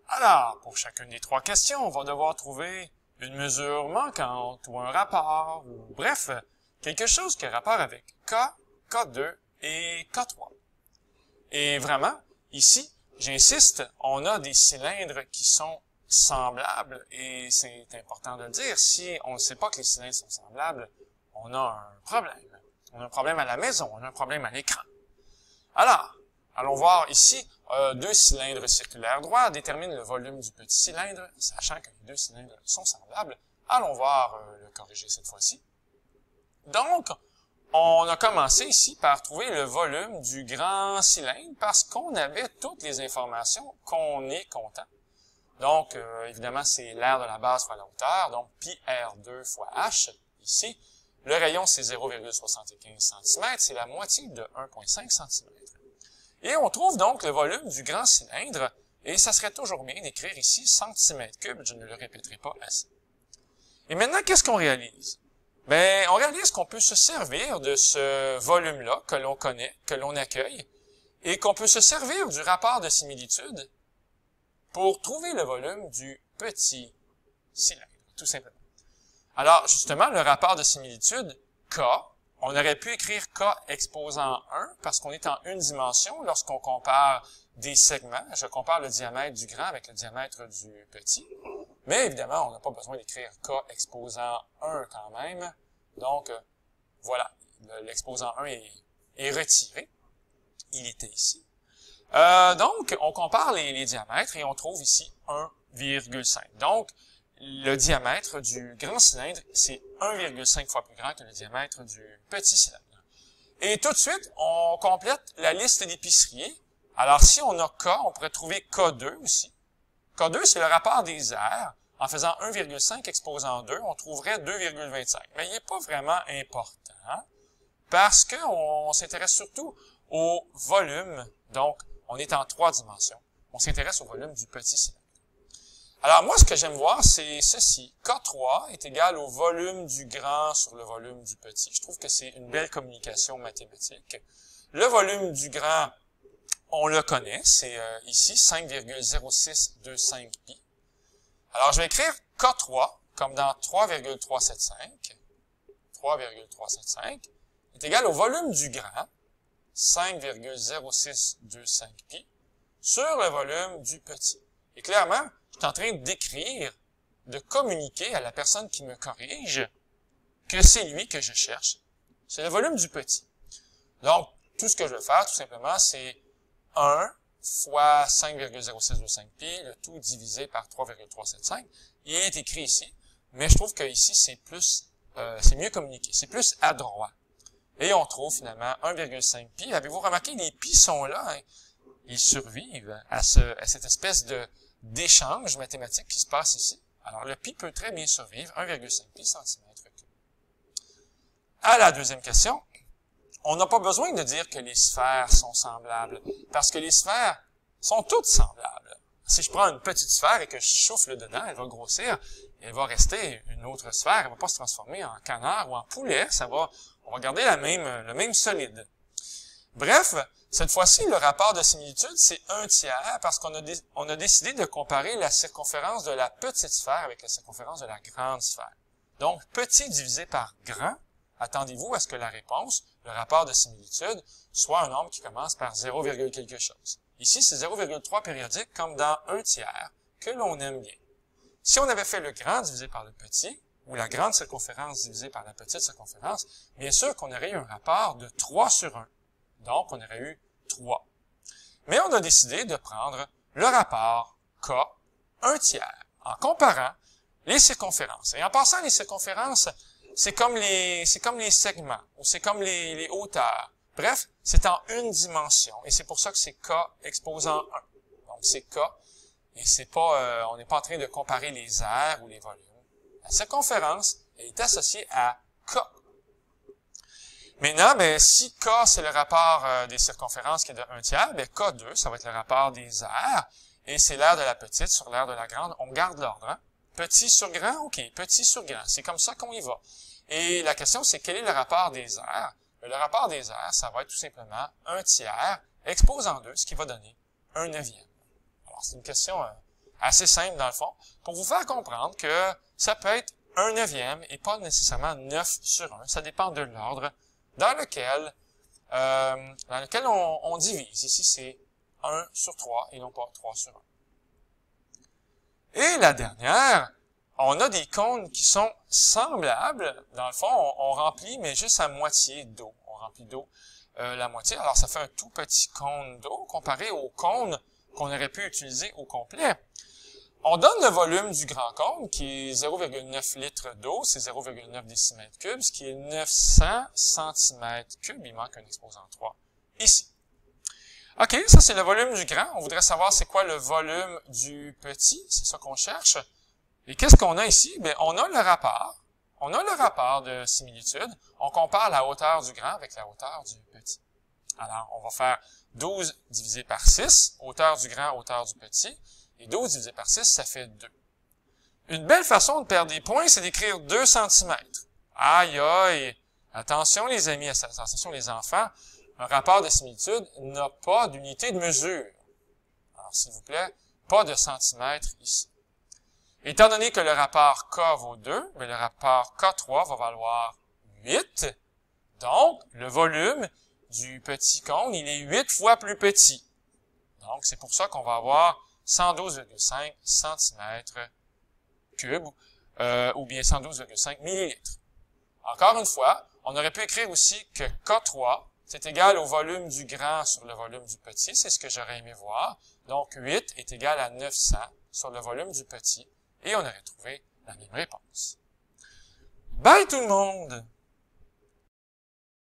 Alors, pour chacune des trois questions, on va devoir trouver une mesure manquante ou un rapport, ou bref, quelque chose qui a rapport avec K, K2 et K3. Et vraiment, ici, j'insiste, on a des cylindres qui sont semblables, et c'est important de le dire, si on ne sait pas que les cylindres sont semblables, on a un problème. On a un problème à la maison, on a un problème à l'écran. Alors, allons voir ici, deux cylindres circulaires droits déterminent le volume du petit cylindre, sachant que les deux cylindres sont semblables. Allons voir le corriger cette fois-ci. Donc, on a commencé ici par trouver le volume du grand cylindre parce qu'on avait toutes les informations qu'on est content. Donc, évidemment, c'est l'air de la base fois la hauteur, donc pi R2 fois H, ici. Le rayon, c'est 0,75 cm, c'est la moitié de 1,5 cm. Et on trouve donc le volume du grand cylindre, et ça serait toujours bien d'écrire ici centimètres cubes, je ne le répéterai pas assez. Et maintenant, qu'est-ce qu'on réalise? Ben, on réalise qu'on peut se servir de ce volume-là que l'on connaît, que l'on accueille, et qu'on peut se servir du rapport de similitude pour trouver le volume du petit cylindre, tout simplement. Alors, justement, le rapport de similitude, K, on aurait pu écrire K exposant 1, parce qu'on est en une dimension lorsqu'on compare des segments. Je compare le diamètre du grand avec le diamètre du petit. Mais évidemment, on n'a pas besoin d'écrire K exposant 1 quand même. Donc, voilà, l'exposant 1 est retiré. Il était ici. Donc, on compare les diamètres et on trouve ici 1,5. Donc, le diamètre du grand cylindre, c'est 1,5 fois plus grand que le diamètre du petit cylindre. Et tout de suite, on complète la liste d'épiceries. Alors, si on a K, on pourrait trouver K2 aussi. K2, c'est le rapport des aires. En faisant 1,5 exposant 2, on trouverait 2,25. Mais il n'est pas vraiment important parce qu'on s'intéresse surtout au volume. Donc, on est en 3 dimensions. On s'intéresse au volume du petit cylindre. Alors, moi, ce que j'aime voir, c'est ceci. K3 est égal au volume du grand sur le volume du petit. Je trouve que c'est une belle communication mathématique. Le volume du grand, on le connaît. C'est ici 5,0625 pi. Alors, je vais écrire K3 comme dans 3,375. 3,375 est égal au volume du grand, 5,0625 pi, sur le volume du petit. Et clairement, je suis en train d'écrire, de communiquer à la personne qui me corrige que c'est lui que je cherche. C'est le volume du petit. Donc, tout ce que je vais faire, tout simplement, c'est 1 fois 5,0625 pi, le tout divisé par 3,375. Il est écrit ici, mais je trouve que ici, c'est mieux communiqué, c'est plus adroit. Et on trouve finalement 1,5 pi. Avez-vous remarqué, les pi sont là, hein? Ils survivent à cette espèce d'échange mathématique qui se passe ici. Alors, le pi peut très bien survivre, 1,5 pi centimètre cube. À la deuxième question, on n'a pas besoin de dire que les sphères sont semblables, parce que les sphères sont toutes semblables. Si je prends une petite sphère et que je souffle dedans, elle va grossir, et elle va rester une autre sphère, elle va pas se transformer en canard ou en poulet, on va garder le même solide. Bref, cette fois-ci, le rapport de similitude, c'est 1/3 parce qu'on a décidé de comparer la circonférence de la petite sphère avec la circonférence de la grande sphère. Donc, petit divisé par grand, attendez-vous à ce que la réponse, le rapport de similitude, soit un nombre qui commence par 0, quelque chose. Ici, c'est 0,3 périodique comme dans 1/3 que l'on aime bien. Si on avait fait le grand divisé par le petit, ou la grande circonférence divisée par la petite circonférence, bien sûr qu'on aurait eu un rapport de 3 sur 1. Donc, on aurait eu 3. Mais on a décidé de prendre le rapport K 1/3 en comparant les circonférences. Et en passant, les circonférences, c'est comme les segments, ou c'est comme les hauteurs. Bref, c'est en une dimension. Et c'est pour ça que c'est K exposant 1. Donc, c'est K, et on n'est pas en train de comparer les aires ou les volumes. La circonférence est associée à K. Maintenant, si K, c'est le rapport des circonférences qui est de 1/3, K2, ça va être le rapport des aires, et c'est l'aire de la petite sur l'aire de la grande. On garde l'ordre, hein? Petit sur grand, OK, petit sur grand. C'est comme ça qu'on y va. Et la question, c'est quel est le rapport des aires? Le rapport des aires, ça va être tout simplement 1/3 exposant 2, ce qui va donner 1/9. Alors, c'est une question assez simple dans le fond, pour vous faire comprendre que ça peut être 1/9 et pas nécessairement 9 sur 1. Ça dépend de l'ordre dans lequel on divise. Ici, c'est 1 sur 3 et non pas 3 sur 1. Et la dernière, on a des cônes qui sont semblables. Dans le fond, on remplit, mais juste à moitié d'eau. On remplit d'eau la moitié. Alors, ça fait un tout petit cône d'eau comparé au cône qu'on aurait pu utiliser au complet. On donne le volume du grand cône, qui est 0,9 litres d'eau, c'est 0,9 décimètres cubes, ce qui est 900 centimètres cubes. Il manque un exposant 3 ici. OK, ça c'est le volume du grand. On voudrait savoir c'est quoi le volume du petit. C'est ça qu'on cherche. Et qu'est-ce qu'on a ici? Bien, on a le rapport. On a le rapport de similitude. On compare la hauteur du grand avec la hauteur du petit. Alors, on va faire 12 divisé par 6, hauteur du grand, hauteur du petit. Et 12 divisé par 6, ça fait 2. Une belle façon de perdre des points, c'est d'écrire 2 cm. Aïe, aïe! Attention les amis, attention les enfants, un rapport de similitude n'a pas d'unité de mesure. Alors, s'il vous plaît, pas de centimètres ici. Étant donné que le rapport K vaut 2, mais le rapport K3 va valoir 8. Donc, le volume du petit cône, il est 8 fois plus petit. Donc, c'est pour ça qu'on va avoir 112,5 cm3, ou bien 112,5 millilitres. Encore une fois, on aurait pu écrire aussi que K3, c'est égal au volume du grand sur le volume du petit. C'est ce que j'aurais aimé voir. Donc, 8 est égal à 900 sur le volume du petit. Et on aurait trouvé la même réponse. Bye tout le monde!